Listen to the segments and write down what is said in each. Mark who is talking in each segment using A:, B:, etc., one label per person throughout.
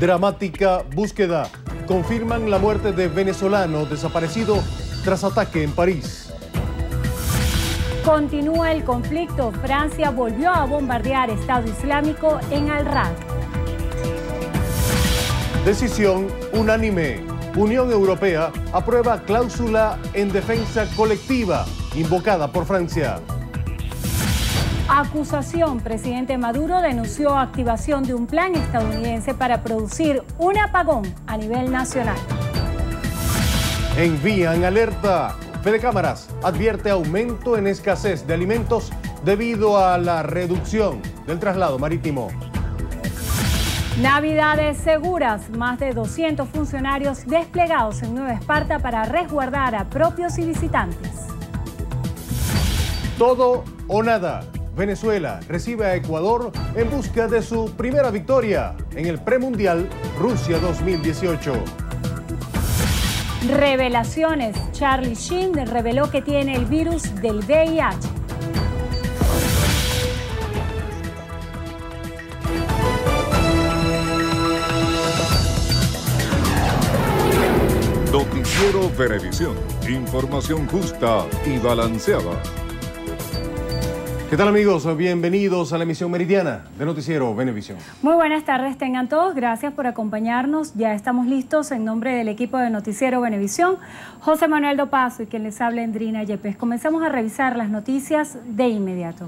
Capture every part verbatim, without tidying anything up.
A: Dramática búsqueda. Confirman la muerte de venezolano desaparecido tras ataque en París.
B: Continúa el conflicto. Francia volvió a bombardear Estado Islámico en Al-Raq.
A: Decisión unánime. Unión Europea aprueba cláusula en defensa colectiva invocada por Francia.
B: Acusación. Presidente Maduro denunció activación de un plan estadounidense para producir un apagón a nivel nacional.
A: Envían alerta. Fedecámaras advierte aumento en escasez de alimentos debido a la reducción del traslado marítimo.
B: Navidades seguras. Más de doscientos funcionarios desplegados en Nueva Esparta para resguardar a propios y visitantes.
A: Todo o nada. Venezuela recibe a Ecuador en busca de su primera victoria en el premundial Rusia dos mil dieciocho.
B: Revelaciones. Charlie Sheen reveló que tiene el virus del V I H.
C: Noticiero Venevisión. Información justa y balanceada.
A: ¿Qué tal, amigos? Bienvenidos a la emisión meridiana de Noticiero Venevisión.
B: Muy buenas tardes tengan todos, gracias por acompañarnos. Ya estamos listos en nombre del equipo de Noticiero Venevisión, José Manuel Dopazo y quien les habla, Endrina Yepes. Comenzamos a revisar las noticias de inmediato.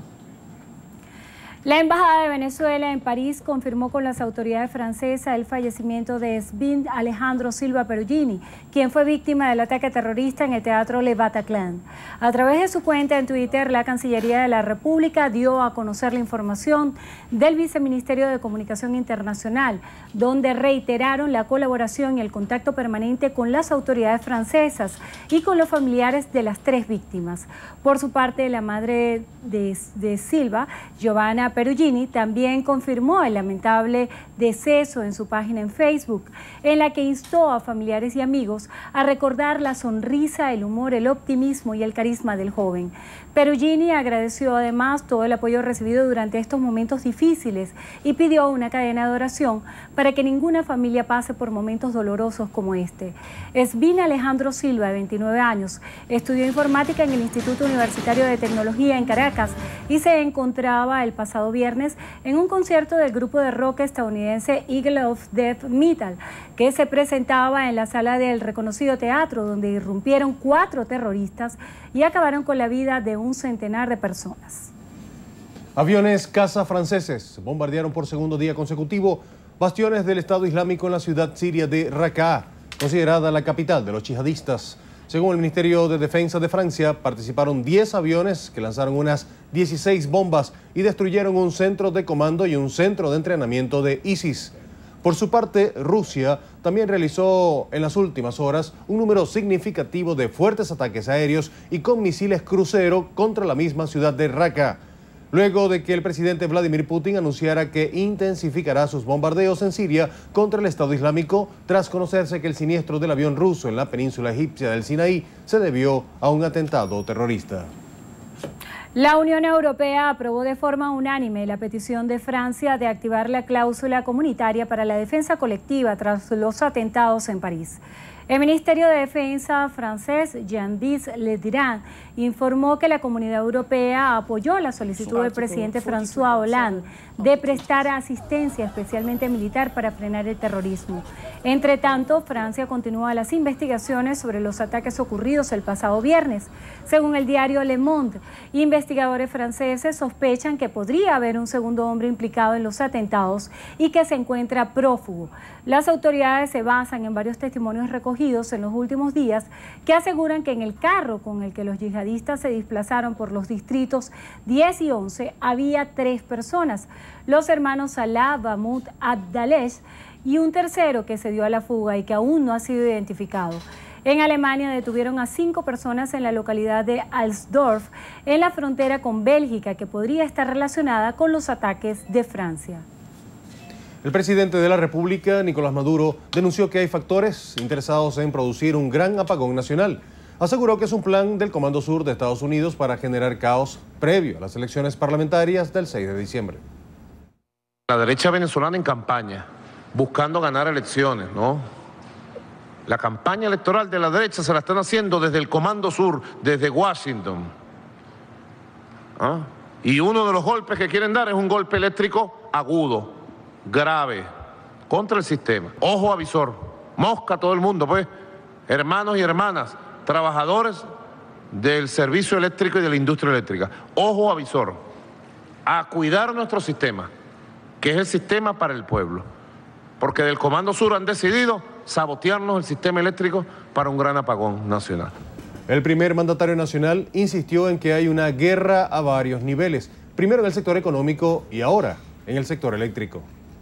B: La Embajada de Venezuela en París confirmó con las autoridades francesas el fallecimiento de Svin Alejandro Silva Perugini, quien fue víctima del ataque terrorista en el Teatro Le Bataclan. A través de su cuenta en Twitter, la Cancillería de la República dio a conocer la información del Viceministerio de Comunicación Internacional, donde reiteraron la colaboración y el contacto permanente con las autoridades francesas y con los familiares de las tres víctimas. Por su parte, la madre de, de Silva, Giovanna Perugini, también confirmó el lamentable deceso en su página en Facebook, en la que instó a familiares y amigos a recordar la sonrisa, el humor, el optimismo y el carisma del joven. Perugini agradeció además todo el apoyo recibido durante estos momentos difíciles y pidió una cadena de oración para que ninguna familia pase por momentos dolorosos como este. Svin Alejandro Silva, de veintinueve años, estudió informática en el Instituto Universitario de Tecnología en Caracas y se encontraba el pasado viernes en un concierto del grupo de rock estadounidense Eagle of Death Metal, que se presentaba en la sala del reconocido teatro, donde irrumpieron cuatro terroristas y acabaron con la vida de un centenar de personas.
A: Aviones caza franceses bombardearon por segundo día consecutivo bastiones del Estado Islámico en la ciudad siria de Raqqa, considerada la capital de los yihadistas. Según el Ministerio de Defensa de Francia, participaron diez aviones que lanzaron unas dieciséis bombas y destruyeron un centro de comando y un centro de entrenamiento de ISIS. Por su parte, Rusia también realizó en las últimas horas un número significativo de fuertes ataques aéreos y con misiles crucero contra la misma ciudad de Raqqa, luego de que el presidente Vladimir Putin anunciara que intensificará sus bombardeos en Siria contra el Estado Islámico, tras conocerse que el siniestro del avión ruso en la península egipcia del Sinaí se debió a un atentado terrorista.
B: La Unión Europea aprobó de forma unánime la petición de Francia de activar la cláusula comunitaria para la defensa colectiva tras los atentados en París. El Ministerio de Defensa francés, Jean-Yves Le Drian, informó que la Comunidad Europea apoyó la solicitud del presidente François Hollande de prestar asistencia especialmente militar para frenar el terrorismo. Entre tanto, Francia continúa las investigaciones sobre los ataques ocurridos el pasado viernes. Según el diario Le Monde, investigadores franceses sospechan que podría haber un segundo hombre implicado en los atentados y que se encuentra prófugo. Las autoridades se basan en varios testimonios recogidos en los últimos días que aseguran que en el carro con el que los yihadistas se desplazaron por los distritos diez y once había tres personas: los hermanos Salah, Mahmoud Abdallah y un tercero que se dio a la fuga y que aún no ha sido identificado. En Alemania detuvieron a cinco personas en la localidad de Alsdorf, en la frontera con Bélgica, que podría estar relacionada con los ataques de Francia.
A: El presidente de la República, Nicolás Maduro, denunció que hay factores interesados en producir un gran apagón nacional. Aseguró que es un plan del Comando Sur de Estados Unidos para generar caos previo a las elecciones parlamentarias del seis de diciembre.
D: La derecha venezolana en campaña buscando ganar elecciones, ¿no? La campaña electoral de la derecha se la están haciendo desde el Comando Sur, desde Washington. ¿Ah? Y uno de los golpes que quieren dar es un golpe eléctrico agudo, grave, contra el sistema. Ojo avisor, mosca todo el mundo, pues, hermanos y hermanas, trabajadores del servicio eléctrico y de la industria eléctrica. Ojo avisor, a cuidar nuestro sistema, que es el sistema para el pueblo. Porque del Comando Sur han decidido sabotearnos el sistema eléctrico para un gran apagón nacional.
A: El primer mandatario nacional insistió en que hay una guerra a varios niveles, primero en el sector económico y ahora en el sector eléctrico.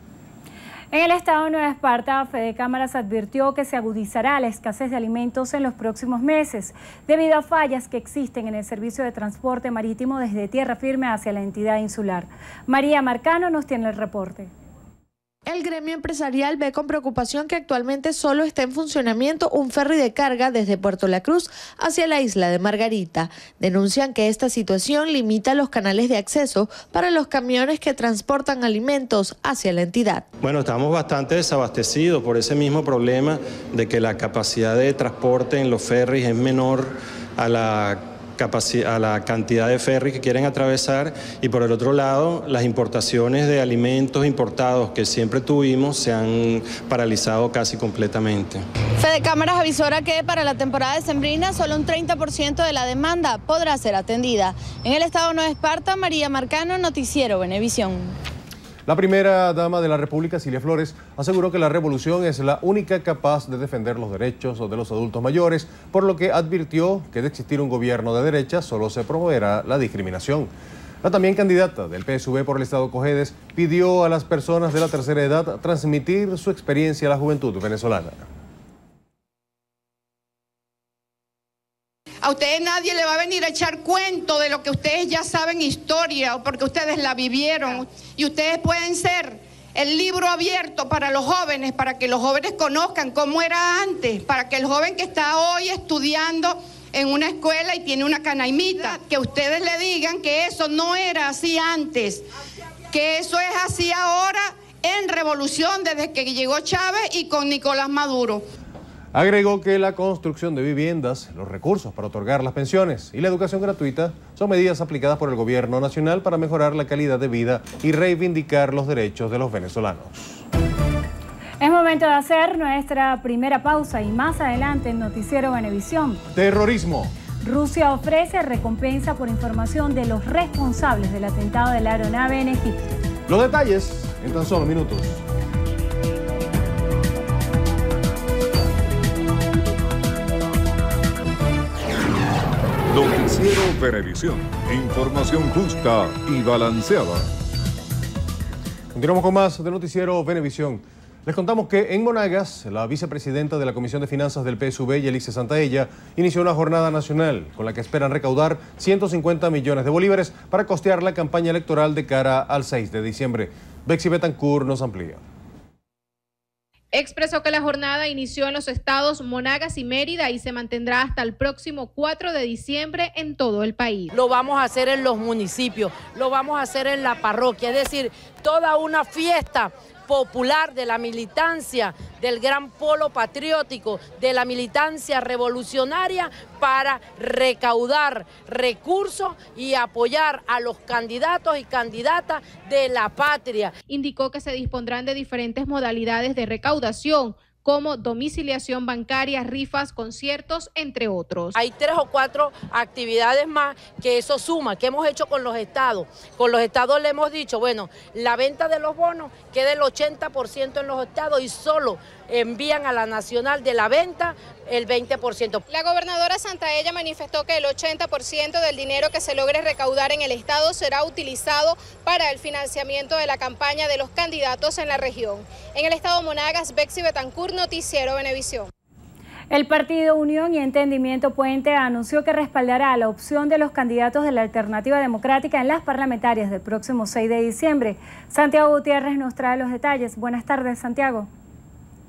B: En el estado de Nueva Esparta, Fede Cámaras advirtió que se agudizará la escasez de alimentos en los próximos meses, debido a fallas que existen en el servicio de transporte marítimo desde tierra firme hacia la entidad insular. María Marcano nos tiene el reporte.
E: El gremio empresarial ve con preocupación que actualmente solo está en funcionamiento un ferry de carga desde Puerto La Cruz hacia la isla de Margarita. Denuncian que esta situación limita los canales de acceso para los camiones que transportan alimentos hacia la entidad.
F: Bueno, estamos bastante desabastecidos por ese mismo problema de que la capacidad de transporte en los ferries es menor a la a la cantidad de ferries que quieren atravesar, y por el otro lado las importaciones de alimentos importados que siempre tuvimos se han paralizado casi completamente.
E: Fede Cámaras avisora que para la temporada decembrina solo un treinta por ciento de la demanda podrá ser atendida. En el estado de Nueva Esparta, María Marcano, Noticiero Venevisión.
A: La primera dama de la República, Cilia Flores, aseguró que la revolución es la única capaz de defender los derechos de los adultos mayores, por lo que advirtió que de existir un gobierno de derecha solo se promoverá la discriminación. La también candidata del P S U V por el estado Cojedes pidió a las personas de la tercera edad transmitir su experiencia a la juventud venezolana.
G: A ustedes nadie le va a venir a echar cuento de lo que ustedes ya saben historia o porque ustedes la vivieron. Y ustedes pueden ser el libro abierto para los jóvenes, para que los jóvenes conozcan cómo era antes, para que el joven que está hoy estudiando en una escuela y tiene una canaimita, que ustedes le digan que eso no era así antes, que eso es así ahora en revolución desde que llegó Chávez y con Nicolás Maduro.
A: Agregó que la construcción de viviendas, los recursos para otorgar las pensiones y la educación gratuita son medidas aplicadas por el gobierno nacional para mejorar la calidad de vida y reivindicar los derechos de los venezolanos.
B: Es momento de hacer nuestra primera pausa y más adelante en Noticiero Venevisión.
A: Terrorismo.
B: Rusia ofrece recompensa por información de los responsables del atentado de la aeronave en Egipto.
A: Los detalles en tan solo minutos.
C: Noticiero Venevisión. Información justa y balanceada.
A: Continuamos con más de Noticiero Venevisión. Les contamos que en Monagas, la vicepresidenta de la Comisión de Finanzas del P S U V, Yelice Santaella, inició una jornada nacional con la que esperan recaudar ciento cincuenta millones de bolívares para costear la campaña electoral de cara al seis de diciembre. Bexy Betancourt nos amplía.
H: Expresó que la jornada inició en los estados Monagas y Mérida y se mantendrá hasta el próximo cuatro de diciembre en todo el país.
I: Lo vamos a hacer en los municipios, lo vamos a hacer en la parroquia, es decir, toda una fiesta popular de la militancia, del gran polo patriótico, de la militancia revolucionaria para recaudar recursos y apoyar a los candidatos y candidatas de la patria.
H: Indicó que se dispondrán de diferentes modalidades de recaudación, como domiciliación bancaria, rifas, conciertos, entre otros.
I: Hay tres o cuatro actividades más que eso suma, que hemos hecho con los estados. Con los estados le hemos dicho, bueno, la venta de los bonos queda el ochenta por ciento en los estados y solo envían a la nacional de la venta el veinte por ciento.
H: La gobernadora Santaella manifestó que el ochenta por ciento del dinero que se logre recaudar en el estado será utilizado para el financiamiento de la campaña de los candidatos en la región. En el estado Monagas, Bexy Betancourt, Noticiero Venevisión.
B: El partido Unión y Entendimiento Puente anunció que respaldará la opción de los candidatos de la Alternativa Democrática en las parlamentarias del próximo seis de diciembre. Santiago Gutiérrez nos trae los detalles. Buenas tardes, Santiago.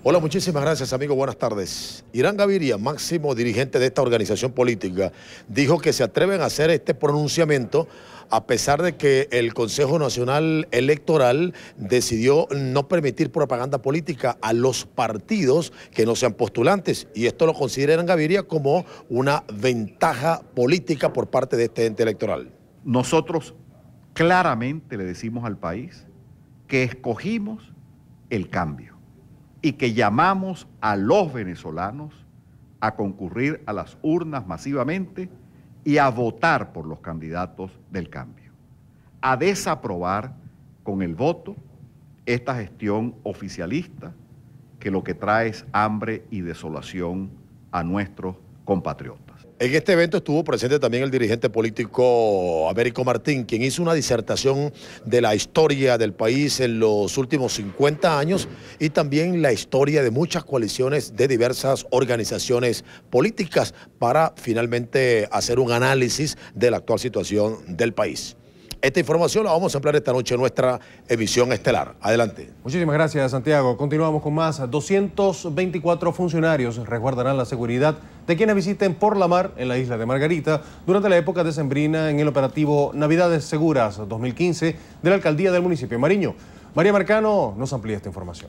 J: Hola, muchísimas gracias, amigo. Buenas tardes. Irán Gaviria, máximo dirigente de esta organización política, dijo que se atreven a hacer este pronunciamiento a pesar de que el Consejo Nacional Electoral decidió no permitir propaganda política a los partidos que no sean postulantes. Y esto lo considera Irán Gaviria como una ventaja política por parte de este ente electoral.
K: Nosotros claramente le decimos al país que escogimos el cambio y que llamamos a los venezolanos a concurrir a las urnas masivamente y a votar por los candidatos del cambio, a desaprobar con el voto esta gestión oficialista que lo que trae es hambre y desolación a nuestros compatriotas.
J: En este evento estuvo presente también el dirigente político Américo Martín, quien hizo una disertación de la historia del país en los últimos cincuenta años y también la historia de muchas coaliciones de diversas organizaciones políticas para finalmente hacer un análisis de la actual situación del país. Esta información la vamos a ampliar esta noche en nuestra emisión estelar. Adelante.
A: Muchísimas gracias, Santiago. Continuamos con más. doscientos veinticuatro funcionarios resguardarán la seguridad de quienes visiten por la mar en la isla de Margarita durante la época decembrina en el operativo Navidades Seguras dos mil quince de la alcaldía del municipio de Mariño. María Marcano nos amplía esta información.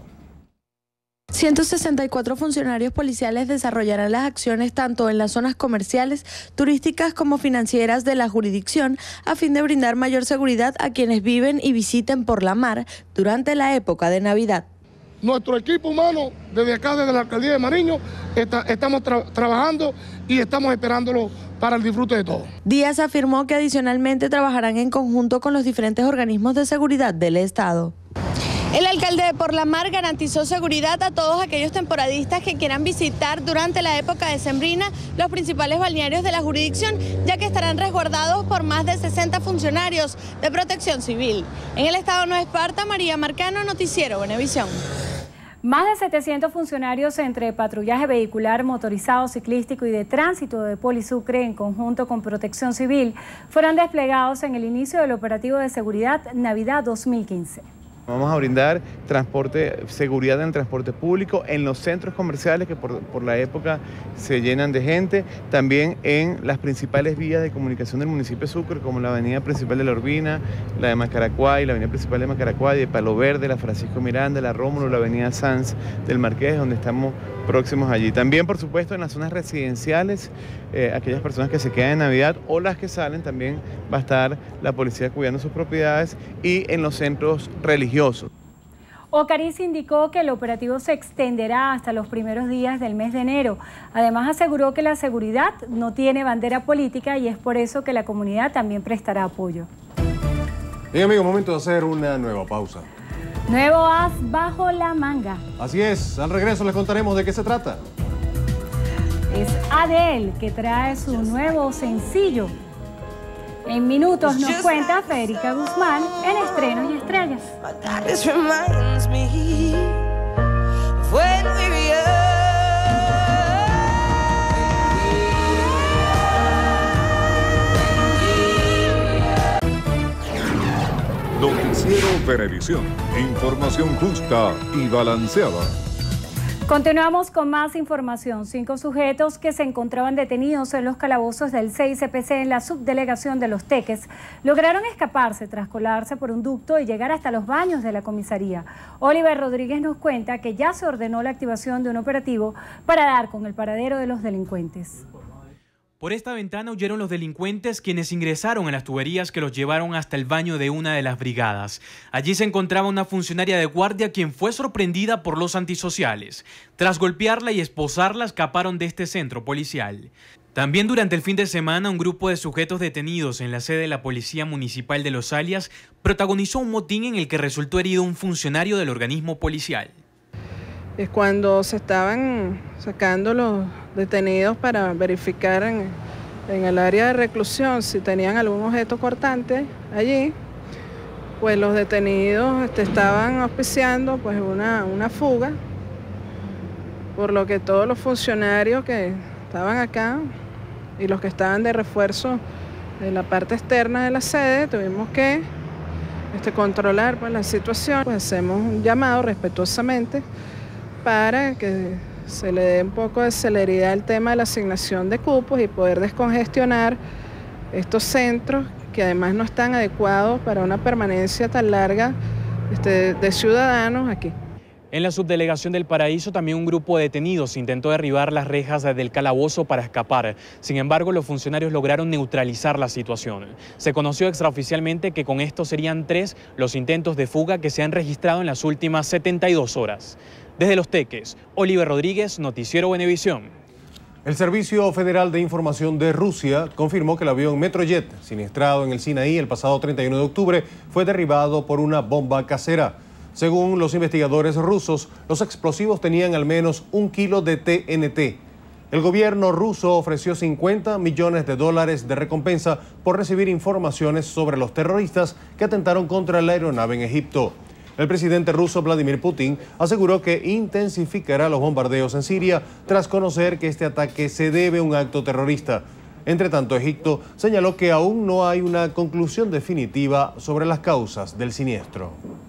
E: ciento sesenta y cuatro funcionarios policiales desarrollarán las acciones tanto en las zonas comerciales, turísticas como financieras de la jurisdicción a fin de brindar mayor seguridad a quienes viven y visiten por la mar durante la época de Navidad.
L: Nuestro equipo humano, desde acá, desde la alcaldía de Mariño, está, estamos tra trabajando y estamos esperándolo para el disfrute de todos.
E: Díaz afirmó que adicionalmente trabajarán en conjunto con los diferentes organismos de seguridad del Estado. El alcalde de Por la Mar garantizó seguridad a todos aquellos temporadistas que quieran visitar durante la época decembrina los principales balnearios de la jurisdicción, ya que estarán resguardados por más de sesenta funcionarios de protección civil. En el estado de Nueva Esparta, María Marcano, Noticiero Venevisión.
B: Más de setecientos funcionarios entre patrullaje vehicular, motorizado, ciclístico y de tránsito de Polisucre en conjunto con Protección Civil fueron desplegados en el inicio del operativo de seguridad Navidad dos mil quince.
M: Vamos a brindar transporte, seguridad en el transporte público, en los centros comerciales que por, por la época se llenan de gente, también en las principales vías de comunicación del municipio de Sucre, como la avenida principal de La Urbina, la de Macaracuay, la avenida principal de Macaracuay, de Palo Verde, la Francisco Miranda, la Rómulo, la avenida Sanz del Marqués, donde estamos próximos allí. También, por supuesto, en las zonas residenciales, eh, aquellas personas que se quedan en Navidad o las que salen, también va a estar la policía cuidando sus propiedades y en los centros religiosos.
B: Ocariz indicó que el operativo se extenderá hasta los primeros días del mes de enero. Además, aseguró que la seguridad no tiene bandera política y es por eso que la comunidad también prestará apoyo.
A: Bien, amigos, momento de hacer una nueva pausa.
B: Nuevo as bajo la manga.
A: Así es, al regreso les contaremos de qué se trata.
B: Es Adele que trae su nuevo sencillo. En minutos nos cuenta Federica Guzmán en Estrenos y Estrellas.
C: Noticiero Venevisión. Información justa y balanceada.
B: Continuamos con más información. Cinco sujetos que se encontraban detenidos en los calabozos del C I C P C en la subdelegación de Los Teques lograron escaparse tras colarse por un ducto y llegar hasta los baños de la comisaría. Oliver Rodríguez nos cuenta que ya se ordenó la activación de un operativo para dar con el paradero de los delincuentes.
N: Por esta ventana huyeron los delincuentes, quienes ingresaron a las tuberías que los llevaron hasta el baño de una de las brigadas. Allí se encontraba una funcionaria de guardia quien fue sorprendida por los antisociales. Tras golpearla y esposarla, escaparon de este centro policial. También durante el fin de semana, un grupo de sujetos detenidos en la sede de la Policía Municipal de Los Alias protagonizó un motín en el que resultó herido un funcionario del organismo policial.
O: Es cuando se estaban sacando los detenidos para verificar en, en el área de reclusión si tenían algún objeto cortante allí, pues los detenidos este, estaban auspiciando pues una, una fuga, por lo que todos los funcionarios que estaban acá y los que estaban de refuerzo de la parte externa de la sede tuvimos que este, controlar pues, la situación. Pues hacemos un llamado respetuosamente para que se le dé un poco de celeridad al tema de la asignación de cupos y poder descongestionar estos centros que además no están adecuados para una permanencia tan larga este, de ciudadanos aquí.
N: En la subdelegación del Paraíso también un grupo de detenidos intentó derribar las rejas del calabozo para escapar. Sin embargo, los funcionarios lograron neutralizar la situación. Se conoció extraoficialmente que con esto serían tres los intentos de fuga que se han registrado en las últimas setenta y dos horas. Desde Los Teques, Oliver Rodríguez, Noticiero Venevisión.
A: El Servicio Federal de Información de Rusia confirmó que el avión Metrojet, siniestrado en el Sinaí el pasado treinta y uno de octubre, fue derribado por una bomba casera. Según los investigadores rusos, los explosivos tenían al menos un kilo de T N T. El gobierno ruso ofreció cincuenta millones de dólares de recompensa por recibir informaciones sobre los terroristas que atentaron contra la aeronave en Egipto. El presidente ruso Vladimir Putin aseguró que intensificará los bombardeos en Siria tras conocer que este ataque se debe a un acto terrorista. Entre tanto, Egipto señaló que aún no hay una conclusión definitiva sobre las causas del siniestro.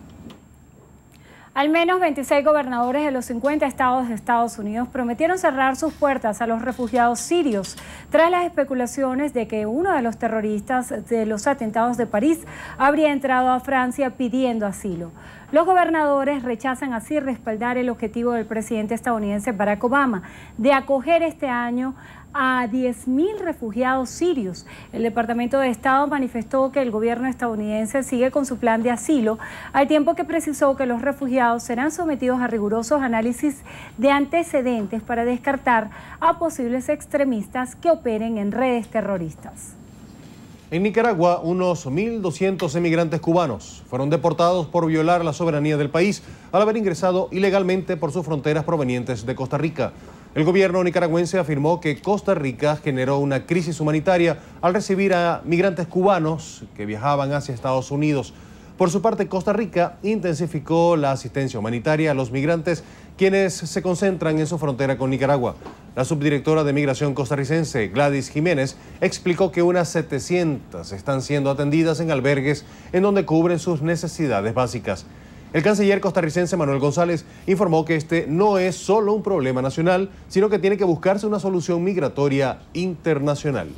B: Al menos veintiséis gobernadores de los cincuenta estados de Estados Unidos prometieron cerrar sus puertas a los refugiados sirios tras las especulaciones de que uno de los terroristas de los atentados de París habría entrado a Francia pidiendo asilo. Los gobernadores rechazan así respaldar el objetivo del presidente estadounidense Barack Obama de acoger este año a diez mil refugiados sirios. El Departamento de Estado manifestó que el gobierno estadounidense sigue con su plan de asilo, al tiempo que precisó que los refugiados serán sometidos a rigurosos análisis de antecedentes para descartar a posibles extremistas que operen en redes terroristas.
A: En Nicaragua, unos mil doscientos emigrantes cubanos fueron deportados por violar la soberanía del país al haber ingresado ilegalmente por sus fronteras provenientes de Costa Rica. El gobierno nicaragüense afirmó que Costa Rica generó una crisis humanitaria al recibir a migrantes cubanos que viajaban hacia Estados Unidos. Por su parte, Costa Rica intensificó la asistencia humanitaria a los migrantes quienes se concentran en su frontera con Nicaragua. La subdirectora de Migración costarricense, Gladys Jiménez, explicó que unas setecientas están siendo atendidas en albergues en donde cubren sus necesidades básicas. El canciller costarricense Manuel González informó que este no es solo un problema nacional, sino que tiene que buscarse una solución migratoria internacional.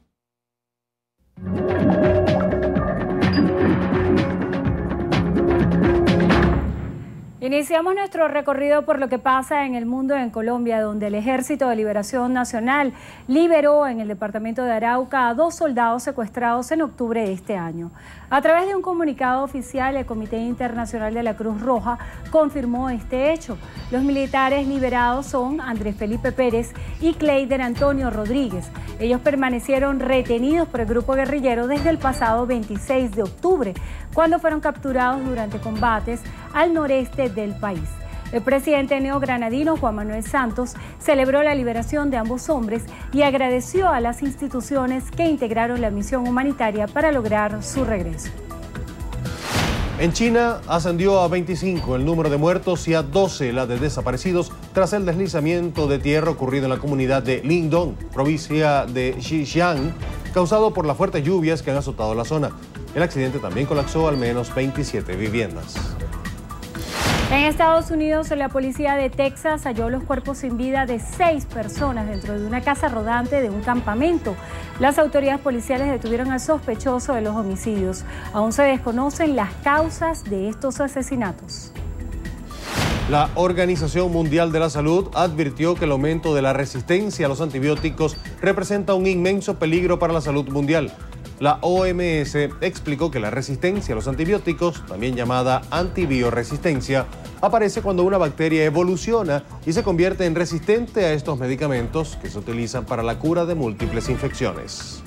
B: Iniciamos nuestro recorrido por lo que pasa en el mundo en Colombia, donde el Ejército de Liberación Nacional liberó en el departamento de Arauca a dos soldados secuestrados en octubre de este año. A través de un comunicado oficial, el Comité Internacional de la Cruz Roja confirmó este hecho. Los militares liberados son Andrés Felipe Pérez y Cleider Antonio Rodríguez. Ellos permanecieron retenidos por el grupo guerrillero desde el pasado veintiséis de octubre, cuando fueron capturados durante combates al noreste del país. El presidente neogranadino Juan Manuel Santos celebró la liberación de ambos hombres y agradeció a las instituciones que integraron la misión humanitaria para lograr su regreso.
A: En China ascendió a veinticinco el número de muertos y a doce la de desaparecidos tras el deslizamiento de tierra ocurrido en la comunidad de Lingdong, provincia de Xinjiang, causado por las fuertes lluvias que han azotado la zona. El accidente también colapsó al menos veintisiete viviendas.
B: En Estados Unidos, la policía de Texas halló los cuerpos sin vida de seis personas dentro de una casa rodante de un campamento. Las autoridades policiales detuvieron al sospechoso de los homicidios. Aún se desconocen las causas de estos asesinatos.
A: La Organización Mundial de la Salud advirtió que el aumento de la resistencia a los antibióticos representa un inmenso peligro para la salud mundial. La O M S explicó que la resistencia a los antibióticos, también llamada antibioresistencia, aparece cuando una bacteria evoluciona y se convierte en resistente a estos medicamentos que se utilizan para la cura de múltiples infecciones.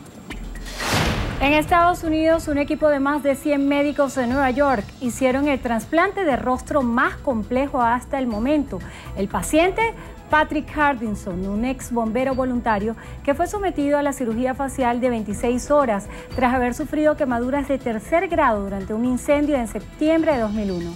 B: En Estados Unidos, un equipo de más de cien médicos de Nueva York hicieron el trasplante de rostro más complejo hasta el momento. El paciente, Patrick Hardinson, un ex bombero voluntario que fue sometido a la cirugía facial de veintiséis horas tras haber sufrido quemaduras de tercer grado durante un incendio en septiembre de dos mil uno.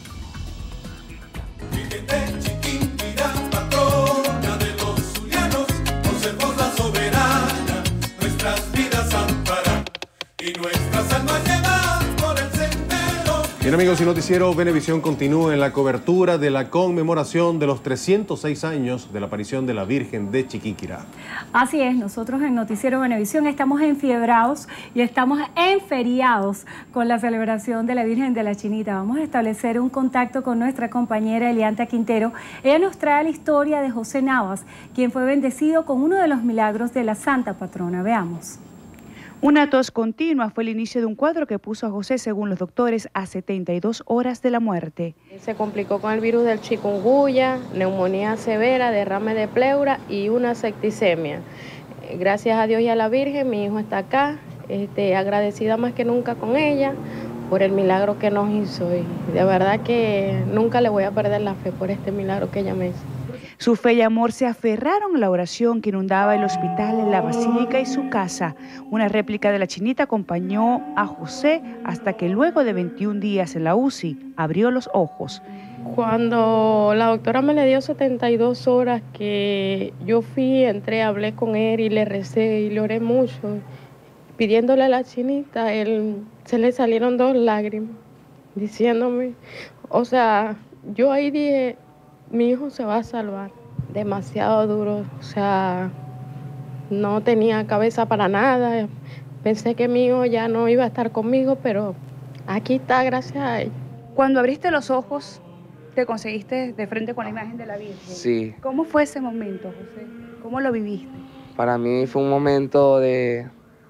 P: Y nuestras almas llevan por el sendero
A: Bien amigos, y Noticiero Venevisión continúa en la cobertura de la conmemoración de los trescientos seis años de la aparición de la Virgen de Chiquinquirá.
B: Así es, nosotros en Noticiero Venevisión estamos enfiebrados y estamos enferiados con la celebración de la Virgen de la Chinita. Vamos a establecer un contacto con nuestra compañera Elianta Quintero. Ella nos trae la historia de José Navas, quien fue bendecido con uno de los milagros de la Santa Patrona. Veamos.
P: Una tos continua fue el inicio de un cuadro que puso a José, según los doctores, a setenta y dos horas de la muerte.
Q: Se complicó con el virus del chikungunya, neumonía severa, derrame de pleura y una septicemia. Gracias a Dios y a la Virgen, mi hijo está acá, este, agradecida más que nunca con ella por el milagro que nos hizo. Y de verdad que nunca le voy a perder la fe por este milagro que ella me hizo.
P: Su fe y amor se aferraron a la oración que inundaba el hospital, la basílica y su casa. Una réplica de la Chinita acompañó a José hasta que luego de veintiún días en la U C I abrió los ojos.
Q: Cuando la doctora me le dio setenta y dos horas que yo fui, entré, hablé con él y le recé y le oré mucho, pidiéndole a la Chinita, él, se le salieron dos lágrimas, diciéndome, o sea, yo ahí dije, mi hijo se va a salvar. Demasiado duro, o sea, no tenía cabeza para nada. Pensé que mi hijo ya no iba a estar conmigo, pero aquí está, gracias a él.
P: Cuando abriste los ojos, te conseguiste de frente con la imagen de la Virgen.
R: Sí.
P: ¿Cómo fue ese momento, José? ¿Cómo lo viviste?
R: Para mí fue un momento de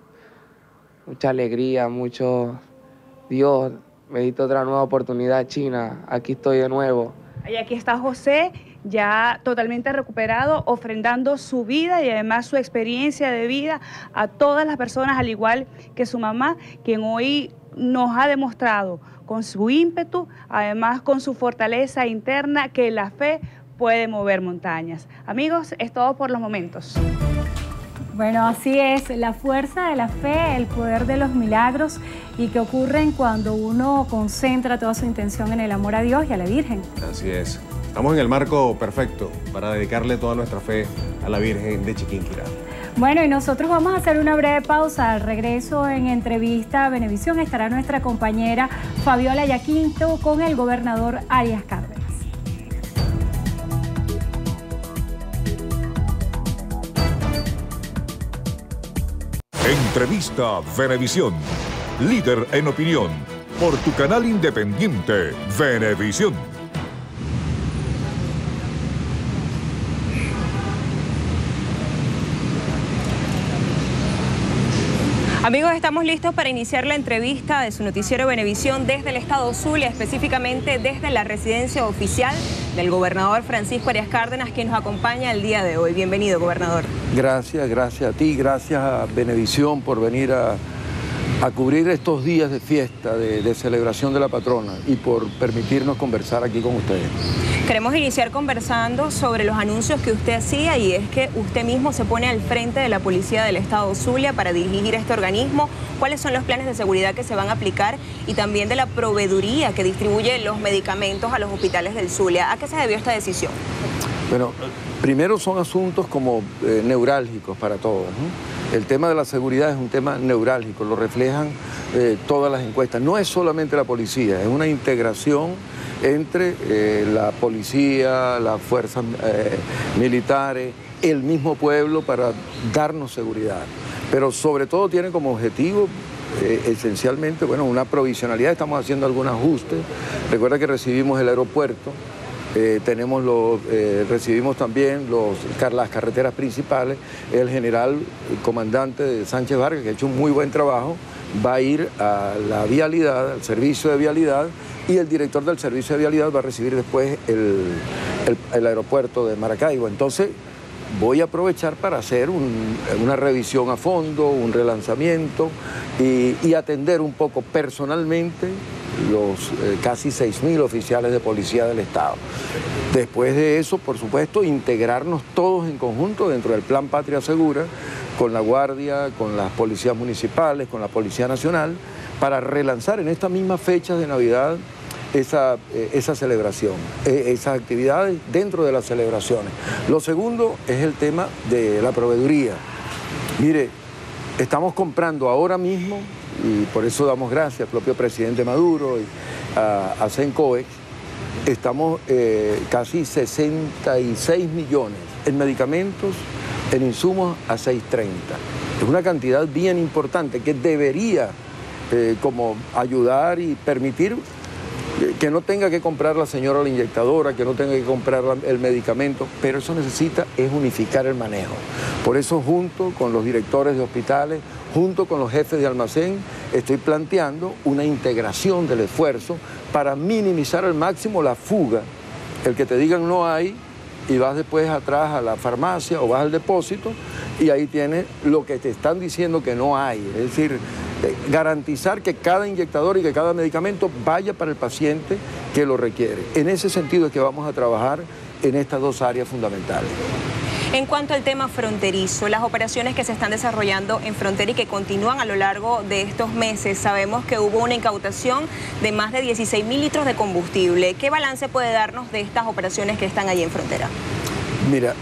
R: mucha alegría, mucho Dios, me diste otra nueva oportunidad, China, aquí estoy de nuevo.
P: Y aquí está José, ya totalmente recuperado, ofrendando su vida y además su experiencia de vida a todas las personas, al igual que su mamá, quien hoy nos ha demostrado con su ímpetu, además con su fortaleza interna, que la fe puede mover montañas. Amigos, es todo por los momentos.
B: Bueno, así es, la fuerza de la fe, el poder de los milagros y que ocurren cuando uno concentra toda su intención en el amor a Dios y a la Virgen.
A: Así es. Estamos en el marco perfecto para dedicarle toda nuestra fe a la Virgen de Chiquinquirá.
B: Bueno, y nosotros vamos a hacer una breve pausa. Al regreso en entrevista a Venevisión estará nuestra compañera Fabiola Yaquinto con el gobernador Arias Cárdenas.
C: Entrevista Venevisión, líder en opinión, por tu canal independiente, Venevisión.
S: Amigos, estamos listos para iniciar la entrevista de su noticiero Venevisión desde el estado Zulia, específicamente desde la residencia oficial del gobernador Francisco Arias Cárdenas, quien nos acompaña el día de hoy. Bienvenido, gobernador.
T: Gracias, gracias a ti, gracias a Venevisión por venir a, a cubrir estos días de fiesta, de, de celebración de la patrona y por permitirnos conversar aquí con ustedes.
S: Queremos iniciar conversando sobre los anuncios que usted hacía, y es que usted mismo se pone al frente de la policía del estado Zulia para dirigir este organismo. ¿Cuáles son los planes de seguridad que se van a aplicar y también de la proveeduría que distribuye los medicamentos a los hospitales del Zulia? ¿A qué se debió esta decisión?
T: Bueno, primero son asuntos como eh, neurálgicos para todos, ¿no? El tema de la seguridad es un tema neurálgico, lo reflejan eh, todas las encuestas. No es solamente la policía, es una integración entre eh, la policía, las fuerzas eh, militares, el mismo pueblo para darnos seguridad. Pero sobre todo tiene como objetivo eh, esencialmente, bueno, una provisionalidad. Estamos haciendo algún ajuste. Recuerda que recibimos el aeropuerto, eh, tenemos los, eh, recibimos también los, las carreteras principales. El general el comandante de Sánchez Vargas, que ha hecho un muy buen trabajo, va a ir a la vialidad, al servicio de vialidad, y el director del servicio de vialidad va a recibir después el, el, el aeropuerto de Maracaibo. Entonces voy a aprovechar para hacer un, una revisión a fondo, un relanzamiento y, y atender un poco personalmente los eh, casi seis mil oficiales de policía del Estado. Después de eso, por supuesto, integrarnos todos en conjunto dentro del Plan Patria Segura, con la Guardia, con las policías municipales, con la Policía Nacional, para relanzar en estas mismas fechas de Navidad esa, eh, esa celebración, eh, esas actividades dentro de las celebraciones. Lo segundo es el tema de la proveeduría. Mire, estamos comprando ahora mismo, y por eso damos gracias al propio presidente Maduro y, a, a Sencoex, estamos eh, casi sesenta y seis millones en medicamentos, en insumos a seiscientos treinta. Es una cantidad bien importante que debería eh, como ayudar y permitir que no tenga que comprar la señora la inyectadora, que no tenga que comprar el medicamento, pero eso necesita es unificar el manejo. Por eso, junto con los directores de hospitales, junto con los jefes de almacén, estoy planteando una integración del esfuerzo para minimizar al máximo la fuga. El que te digan no hay y vas después atrás a la farmacia o vas al depósito y ahí tienes lo que te están diciendo que no hay. Es decir, garantizar que cada inyectador y que cada medicamento vaya para el paciente que lo requiere. En ese sentido es que vamos a trabajar en estas dos áreas fundamentales.
S: En cuanto al tema fronterizo, las operaciones que se están desarrollando en frontera y que continúan a lo largo de estos meses, sabemos que hubo una incautación de más de dieciséis mil litros de combustible. ¿Qué balance puede darnos de estas operaciones que están allí en frontera?
T: Mira,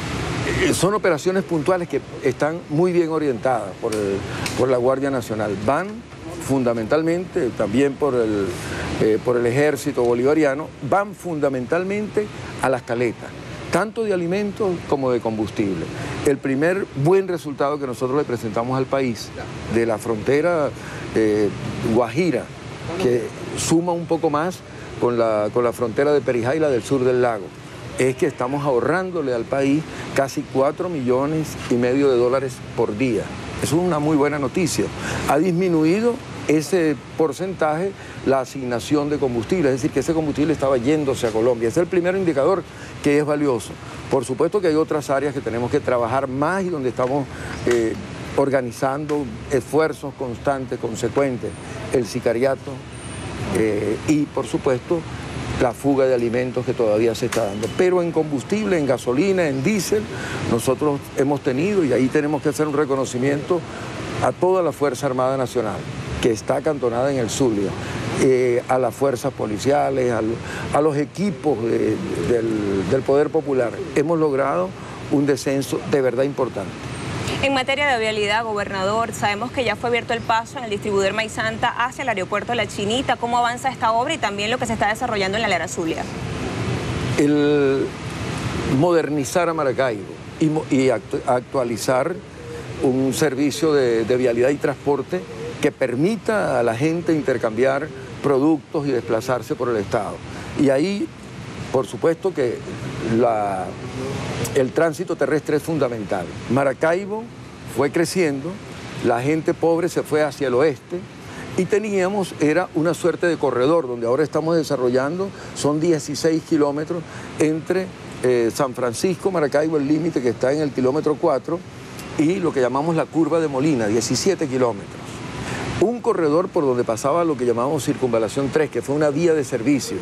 T: son operaciones puntuales que están muy bien orientadas por, el, por la Guardia Nacional. Van fundamentalmente, también por el, eh, por el Ejército Bolivariano, van fundamentalmente a las caletas, tanto de alimentos como de combustible. El primer buen resultado que nosotros le presentamos al país de la frontera eh, Guajira, que suma un poco más con la, con la frontera de Perijá y la del sur del lago, es que estamos ahorrándole al país casi cuatro millones y medio de dólares por día. Eso es una muy buena noticia. Ha disminuido ese porcentaje la asignación de combustible, es decir, que ese combustible estaba yéndose a Colombia. Ese es el primer indicador que es valioso. Por supuesto que hay otras áreas que tenemos que trabajar más y donde estamos eh, organizando esfuerzos constantes, consecuentes. El sicariato eh, y, por supuesto, la fuga de alimentos que todavía se está dando. Pero en combustible, en gasolina, en diésel, nosotros hemos tenido, y ahí tenemos que hacer un reconocimiento a toda la Fuerza Armada Nacional, que está acantonada en el Zulia, eh, a las fuerzas policiales, a, lo, a los equipos de, del, del Poder Popular. Hemos logrado un descenso de verdad importante.
S: En materia de vialidad, gobernador, sabemos que ya fue abierto el paso en el distribuidor Maizanta hacia el aeropuerto de La Chinita. ¿Cómo avanza esta obra y también lo que se está desarrollando en la Lara Zulia?
T: El modernizar a Maracaibo y, y actu actualizar un servicio de, de vialidad y transporte que permita a la gente intercambiar productos y desplazarse por el Estado. Y ahí, por supuesto que la, el tránsito terrestre es fundamental. Maracaibo fue creciendo, la gente pobre se fue hacia el oeste y teníamos, era una suerte de corredor donde ahora estamos desarrollando, son dieciséis kilómetros entre eh, San Francisco, Maracaibo, el límite que está en el kilómetro cuatro, y lo que llamamos la curva de Molina, diecisiete kilómetros. Un corredor por donde pasaba lo que llamamos circunvalación tres, que fue una vía de servicio.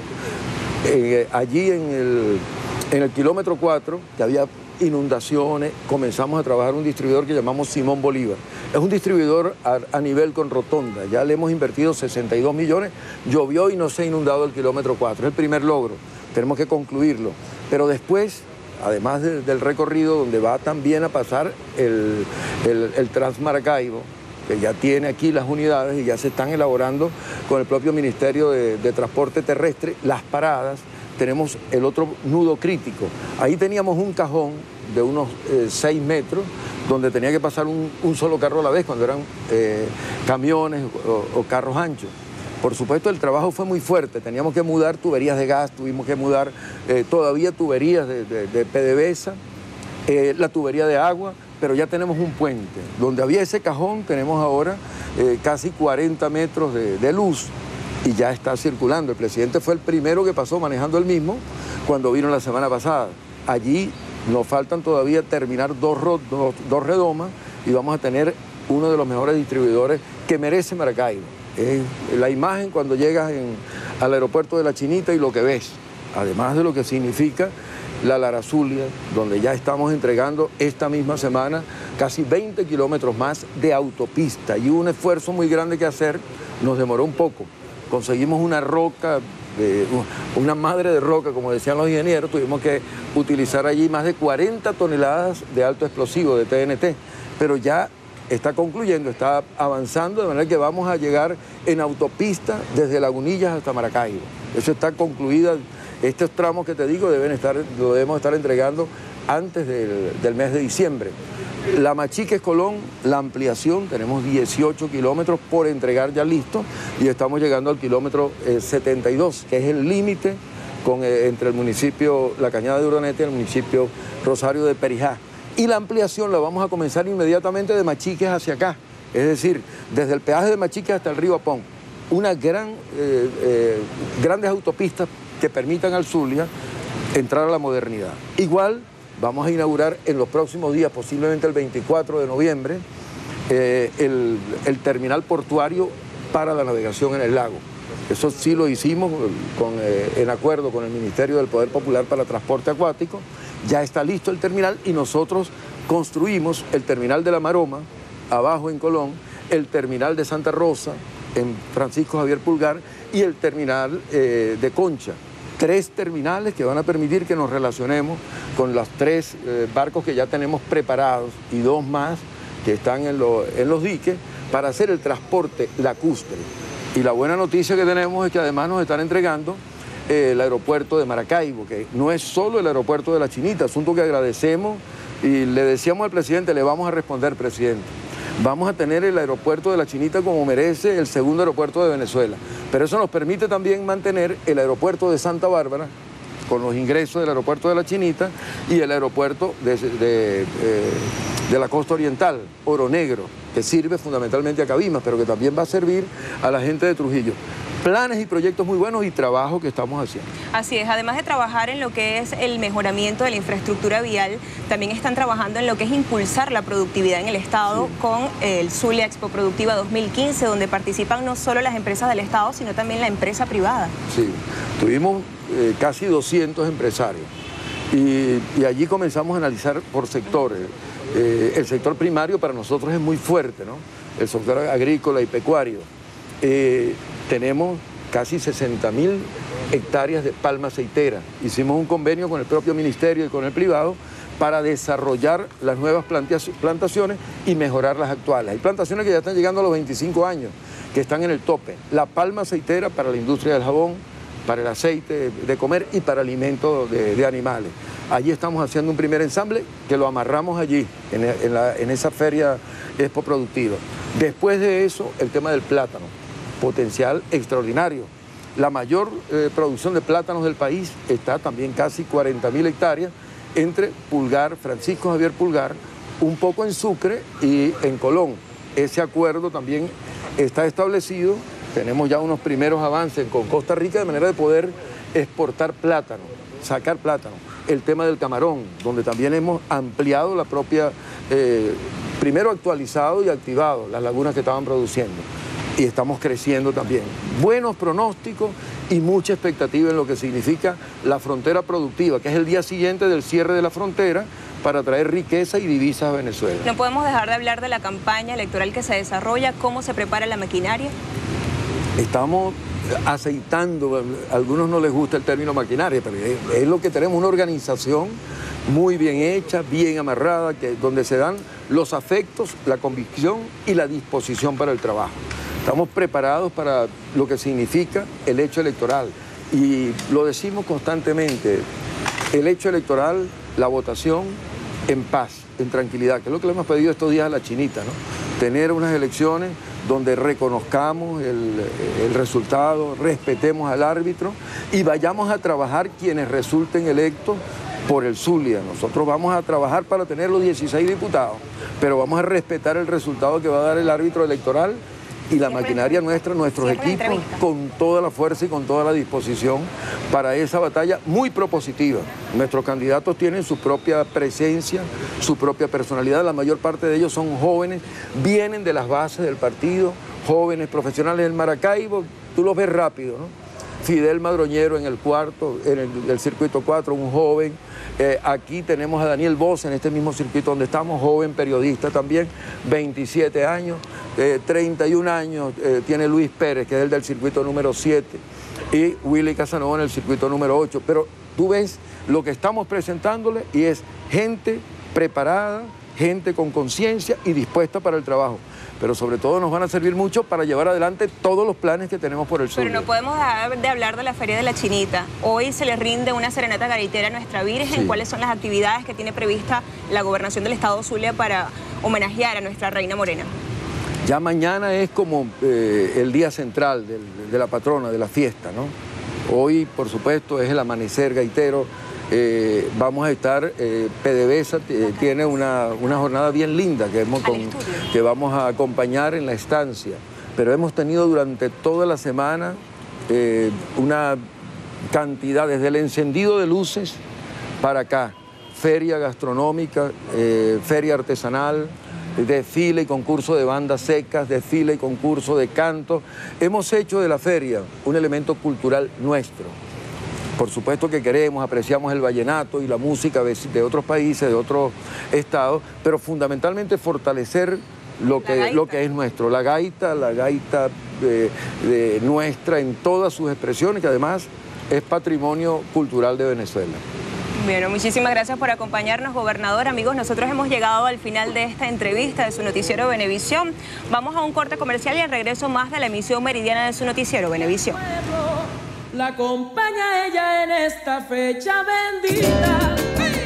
T: Eh, allí en el, en el kilómetro cuatro, que había inundaciones, comenzamos a trabajar un distribuidor que llamamos Simón Bolívar. Es un distribuidor a, a nivel con rotonda, ya le hemos invertido sesenta y dos millones, llovió y no se ha inundado el kilómetro cuatro, es el primer logro, tenemos que concluirlo. Pero después, además de, del recorrido donde va también a pasar el, el, el Transmaracaibo, que ya tiene aquí las unidades y ya se están elaborando con el propio Ministerio de, de Transporte Terrestre, las paradas, tenemos el otro nudo crítico. Ahí teníamos un cajón de unos eh, seis metros, donde tenía que pasar un, un solo carro a la vez, cuando eran eh, camiones o, o carros anchos. Por supuesto, el trabajo fue muy fuerte, teníamos que mudar tuberías de gas, tuvimos que mudar eh, todavía tuberías de, de, de PDVSA, eh, la tubería de agua, pero ya tenemos un puente. Donde había ese cajón tenemos ahora eh, casi cuarenta metros de, de luz y ya está circulando. El presidente fue el primero que pasó manejando el mismo cuando vino la semana pasada. Allí nos faltan todavía terminar dos, dos, dos redomas y vamos a tener uno de los mejores distribuidores que merece Maracaibo. Es la imagen cuando llegas en, al aeropuerto de La Chinita y lo que ves, además de lo que significa la Lara Zulia, donde ya estamos entregando esta misma semana casi veinte kilómetros más de autopista y un esfuerzo muy grande que hacer, nos demoró un poco. Conseguimos una roca, eh, una madre de roca, como decían los ingenieros, tuvimos que utilizar allí más de cuarenta toneladas de alto explosivo, de T N T, pero ya está concluyendo, está avanzando, de manera que vamos a llegar en autopista desde Lagunillas hasta Maracaibo. Eso está concluida. Estos tramos que te digo deben estar, lo debemos estar entregando antes del, del mes de diciembre. La Machiques-Colón, la ampliación, tenemos dieciocho kilómetros por entregar ya listo y estamos llegando al kilómetro eh, setenta y dos, que es el límite con, eh, entre el municipio La Cañada de Urdaneta y el municipio Rosario de Perijá. Y la ampliación la vamos a comenzar inmediatamente de Machiques hacia acá, es decir, desde el peaje de Machiques hasta el río Apón. Una gran, eh, eh, grandes autopistas que permitan al Zulia entrar a la modernidad. Igual vamos a inaugurar en los próximos días, posiblemente el veinticuatro de noviembre, eh, el, el terminal portuario para la navegación en el lago. Eso sí lo hicimos con, eh, en acuerdo con el Ministerio del Poder Popular para Transporte Acuático. Ya está listo el terminal y nosotros construimos el terminal de La Maroma, abajo en Colón, el terminal de Santa Rosa, en Francisco Javier Pulgar, y el terminal eh, de Concha. Tres terminales que van a permitir que nos relacionemos con los tres eh, barcos que ya tenemos preparados y dos más que están en, lo, en los diques para hacer el transporte lacustre. Y la buena noticia que tenemos es que además nos están entregando eh, el aeropuerto de Maracaibo, que no es solo el aeropuerto de La Chinita, asunto que agradecemos y le decíamos al presidente, le vamos a responder, presidente. Vamos a tener el aeropuerto de La Chinita como merece el segundo aeropuerto de Venezuela. Pero eso nos permite también mantener el aeropuerto de Santa Bárbara, con los ingresos del aeropuerto de La Chinita, y el aeropuerto de, de, eh, de la costa oriental, Oro Negro, que sirve fundamentalmente a Cabimas, pero que también va a servir a la gente de Trujillo. Planes y proyectos muy buenos y trabajo que estamos haciendo.
S: Así es, además de trabajar en lo que es el mejoramiento de la infraestructura vial, también están trabajando en lo que es impulsar la productividad en el Estado, sí, con el Zulia Expo Productiva dos mil quince, donde participan no solo las empresas del Estado, sino también la empresa privada.
T: Sí, tuvimos eh, casi doscientos empresarios y, y allí comenzamos a analizar por sectores. Eh, el sector primario para nosotros es muy fuerte, ¿no? El sector agrícola y pecuario. Eh, tenemos casi sesenta mil hectáreas de palma aceitera. Hicimos un convenio con el propio ministerio y con el privado para desarrollar las nuevas plantaciones y mejorar las actuales. Hay plantaciones que ya están llegando a los veinticinco años, que están en el tope. La palma aceitera para la industria del jabón, para el aceite de comer y para alimentos de, de animales. Allí estamos haciendo un primer ensamble que lo amarramos allí, en, en, la, en esa feria Expo Productiva. Después de eso, el tema del plátano, potencial extraordinario. La mayor eh, producción de plátanos del país está también casi cuarenta mil hectáreas entre Pulgar, Francisco Javier Pulgar, un poco en Sucre y en Colón. Ese acuerdo también está establecido. Tenemos ya unos primeros avances con Costa Rica de manera de poder exportar plátano, sacar plátano. El tema del camarón, donde también hemos ampliado la propia, eh, primero actualizado y activado las lagunas que estaban produciendo. Y estamos creciendo también. Buenos pronósticos y mucha expectativa en lo que significa la frontera productiva, que es el día siguiente del cierre de la frontera para traer riqueza y divisas a Venezuela.
S: No podemos dejar de hablar de la campaña electoral que se desarrolla, cómo se prepara la maquinaria.
T: Estamos aceitando, a algunos no les gusta el término maquinaria, pero es lo que tenemos, una organización muy bien hecha, bien amarrada, que, donde se dan los afectos, la convicción y la disposición para el trabajo. Estamos preparados para lo que significa el hecho electoral y lo decimos constantemente, el hecho electoral, la votación en paz, en tranquilidad, que es lo que le hemos pedido estos días a La Chinita, ¿no? Tener unas elecciones donde reconozcamos el, el resultado, respetemos al árbitro y vayamos a trabajar quienes resulten electos por el Zulia. Nosotros vamos a trabajar para tener los dieciséis diputados, pero vamos a respetar el resultado que va a dar el árbitro electoral y la maquinaria nuestra, nuestros equipos, con toda la fuerza y con toda la disposición para esa batalla muy propositiva. Nuestros candidatos tienen su propia presencia, su propia personalidad, la mayor parte de ellos son jóvenes, vienen de las bases del partido, jóvenes profesionales del Maracaibo, tú los ves rápido, ¿no? Fidel Madroñero en el cuarto, en el, el circuito cuatro, un joven. Eh, aquí tenemos a Daniel Bosch en este mismo circuito donde estamos, joven periodista también, veintisiete años, eh, treinta y un años eh, tiene Luis Pérez, que es el del circuito número siete, y Willy Casanova en el circuito número ocho. Pero tú ves lo que estamos presentándole y es gente preparada, gente con conciencia y dispuesta para el trabajo. Pero sobre todo nos van a servir mucho para llevar adelante todos los planes que tenemos por el sur.
S: Pero no podemos dejar de hablar de la Feria de la Chinita. Hoy se le rinde una serenata garitera a Nuestra Virgen. Sí. ¿Cuáles son las actividades que tiene prevista la Gobernación del Estado Zulia para homenajear a nuestra Reina Morena?
T: Ya mañana es como eh, el día central del, de la patrona, de la fiesta, ¿no? Hoy, por supuesto, es el amanecer gaitero. Eh, vamos a estar, eh, PDVSA eh, tiene una, una jornada bien linda que, hemos con, que vamos a acompañar en la estancia, pero hemos tenido durante toda la semana eh, una cantidad, desde el encendido de luces para acá, feria gastronómica, eh, feria artesanal, desfile y concurso de bandas secas, desfile y concurso de canto. Hemos hecho de la feria un elemento cultural nuestro. Por supuesto que queremos, apreciamos el vallenato y la música de otros países, de otros estados, pero fundamentalmente fortalecer lo que, lo que es nuestro, la gaita, la gaita de, de nuestra en todas sus expresiones, que además es patrimonio cultural de Venezuela.
S: Bueno, muchísimas gracias por acompañarnos, gobernador. Amigos, nosotros hemos llegado al final de esta entrevista de su noticiero Venevisión. Vamos a un corte comercial y al regreso más de la emisión meridiana de su noticiero Venevisión.
U: La acompaña ella en esta fecha bendita.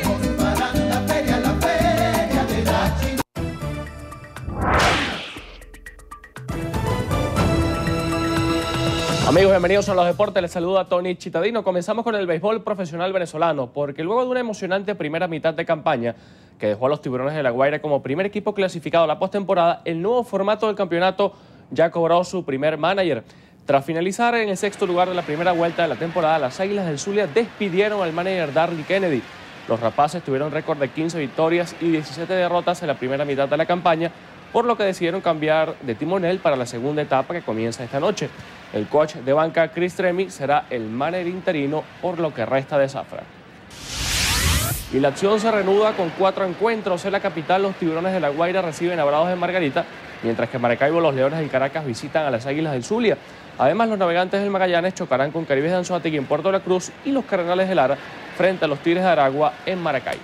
V: Amigos, bienvenidos a los deportes. Les saluda Tony Chitadino. Comenzamos con el béisbol profesional venezolano, porque luego de una emocionante primera mitad de campaña que dejó a los Tiburones de La Guaira como primer equipo clasificado a la postemporada, el nuevo formato del campeonato ya cobró su primer manager. Tras finalizar en el sexto lugar de la primera vuelta de la temporada, las Águilas del Zulia despidieron al manager Darryl Kennedy. Los rapaces tuvieron récord de quince victorias y diecisiete derrotas en la primera mitad de la campaña, por lo que decidieron cambiar de timonel para la segunda etapa que comienza esta noche. El coach de banca Chris Tremi será el manager interino por lo que resta de zafra. Y la acción se reanuda con cuatro encuentros. En la capital, los Tiburones de La Guaira reciben a Bravos de Margarita, mientras que en Maracaibo los Leones del Caracas visitan a las Águilas del Zulia. Además, los Navegantes del Magallanes chocarán con Caribes de Anzoátegui en Puerto La Cruz y los Cardenales de Lara frente a los Tigres de Aragua en Maracay.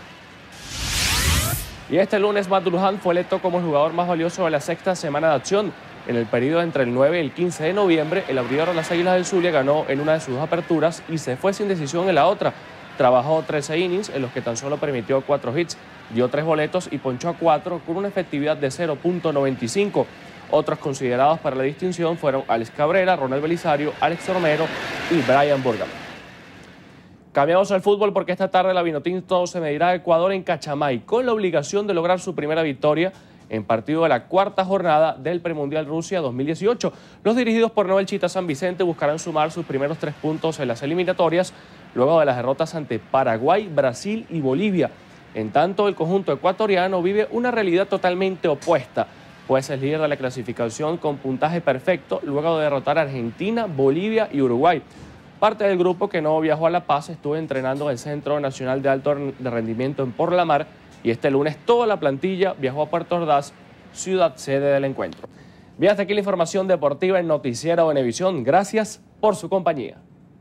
V: Y este lunes, Matt Durham fue electo como el jugador más valioso de la sexta semana de acción. En el periodo entre el nueve y el quince de noviembre, el abridor de las Águilas del Zulia ganó en una de sus dos aperturas y se fue sin decisión en la otra. Trabajó trece innings en los que tan solo permitió cuatro hits, dio tres boletos y ponchó a cuatro con una efectividad de cero punto noventa y cinco. Otros considerados para la distinción fueron Alex Cabrera, Ronald Belisario, Alex Romero y Brian Burgam. Cambiamos al fútbol porque esta tarde la Vinotinto se medirá a Ecuador en Cachamay con la obligación de lograr su primera victoria en partido de la cuarta jornada del Premundial Rusia dos mil dieciocho. Los dirigidos por Noel Chita San Vicente buscarán sumar sus primeros tres puntos en las eliminatorias luego de las derrotas ante Paraguay, Brasil y Bolivia. En tanto, el conjunto ecuatoriano vive una realidad totalmente opuesta, pues es líder de la clasificación con puntaje perfecto luego de derrotar a Argentina, Bolivia y Uruguay. Parte del grupo que no viajó a La Paz estuvo entrenando en el Centro Nacional de Alto Rendimiento en Por la Mar y este lunes toda la plantilla viajó a Puerto Ordaz, ciudad sede del encuentro. Bien, hasta aquí la información deportiva en Noticiero Venevisión. Gracias por su compañía.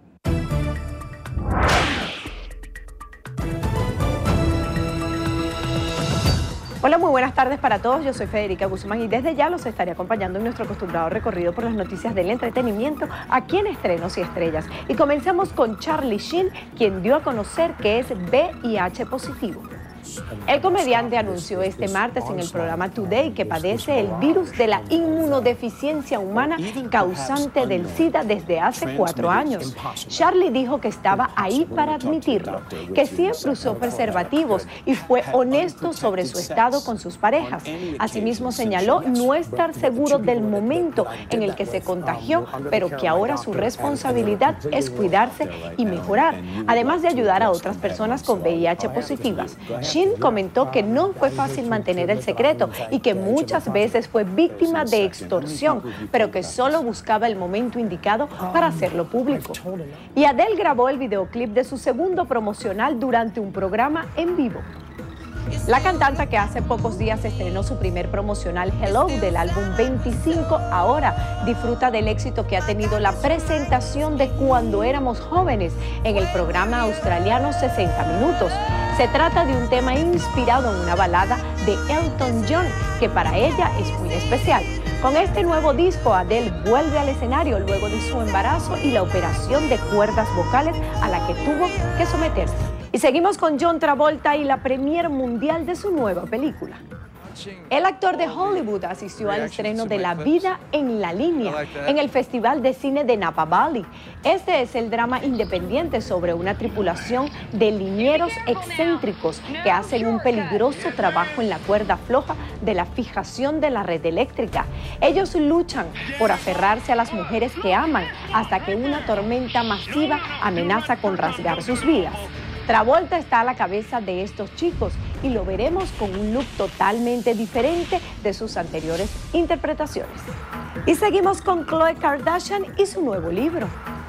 W: Hola, muy buenas tardes para todos. Yo soy Federica Guzmán y desde ya los estaré acompañando en nuestro acostumbrado recorrido por las noticias del entretenimiento aquí en Estrenos y Estrellas. Y comenzamos con Charlie Sheen, quien dio a conocer que es V I H positivo. El comediante anunció este martes en el programa Today que padece el virus de la inmunodeficiencia humana causante del SIDA desde hace cuatro años. Charlie dijo que estaba ahí para admitirlo, que siempre usó preservativos y fue honesto sobre su estado con sus parejas. Asimismo señaló no estar seguro del momento en el que se contagió, pero que ahora su responsabilidad es cuidarse y mejorar, además de ayudar a otras personas con V I H positivas. Sheen comentó que no fue fácil mantener el secreto y que muchas veces fue víctima de extorsión, pero que solo buscaba el momento indicado para hacerlo público. Y Adele grabó el videoclip de su segundo promocional durante un programa en vivo. La cantante, que hace pocos días estrenó su primer promocional Hello del álbum veinticinco, ahora disfruta del éxito que ha tenido la presentación de Cuando éramos jóvenes en el programa australiano sesenta minutos. Se trata de un tema inspirado en una balada de Elton John, que para ella es muy especial. Con este nuevo disco, Adele vuelve al escenario luego de su embarazo y la operación de cuerdas vocales a la que tuvo que someterse. Y seguimos con John Travolta y la premier mundial de su nueva película. El actor de Hollywood asistió al estreno de La vida en la línea en el Festival de Cine de Napa Valley. Este es el drama independiente sobre una tripulación de linieros excéntricos que hacen un peligroso trabajo en la cuerda floja de la fijación de la red eléctrica. Ellos luchan por aferrarse a las mujeres que aman hasta que una tormenta masiva amenaza con rasgar sus vidas. Travolta está a la cabeza de estos chicos y lo veremos con un look totalmente diferente de sus anteriores interpretaciones. Y seguimos con Khloe Kardashian y su nuevo libro.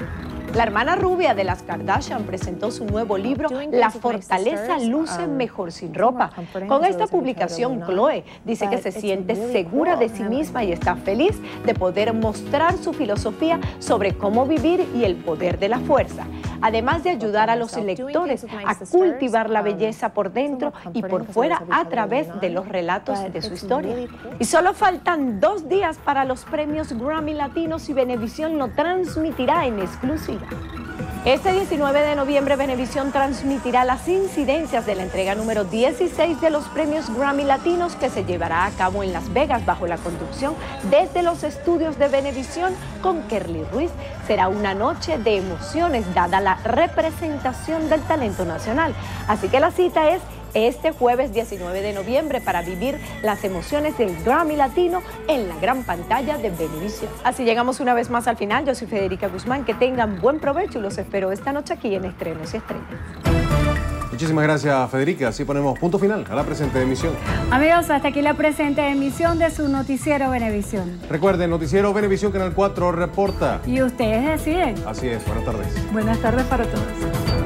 W: La hermana rubia de las Kardashian presentó su nuevo libro, La fortaleza luce mejor sin ropa. Con esta publicación, Khloe dice que se siente segura de sí misma y está feliz de poder mostrar su filosofía sobre cómo vivir y el poder de la fuerza, además de ayudar a los lectores a cultivar la belleza por dentro y por fuera a través de los relatos de su historia. Y solo faltan dos días para los premios Grammy Latinos y Venevisión lo transmitirá en exclusiva. Este diecinueve de noviembre, Venevisión transmitirá las incidencias de la entrega número dieciséis de los premios Grammy Latinos, que se llevará a cabo en Las Vegas bajo la conducción desde los estudios de Venevisión con Kerly Ruiz. Será una noche de emociones dada la representación del talento nacional. Así que la cita es este jueves diecinueve de noviembre para vivir las emociones del Grammy Latino en la gran pantalla de Venevisión. Así llegamos una vez más al final. Yo soy Federica Guzmán. Que tengan buen provecho y los espero esta noche aquí en Estrenos y Estrellas.
A: Muchísimas gracias, Federica. Así ponemos punto final a la presente emisión.
B: Amigos, hasta aquí la presente emisión de su noticiero Venevisión.
A: Recuerden, noticiero Venevisión Canal cuatro reporta.
B: Y ustedes deciden.
A: Así es, buenas tardes.
B: Buenas tardes para todos.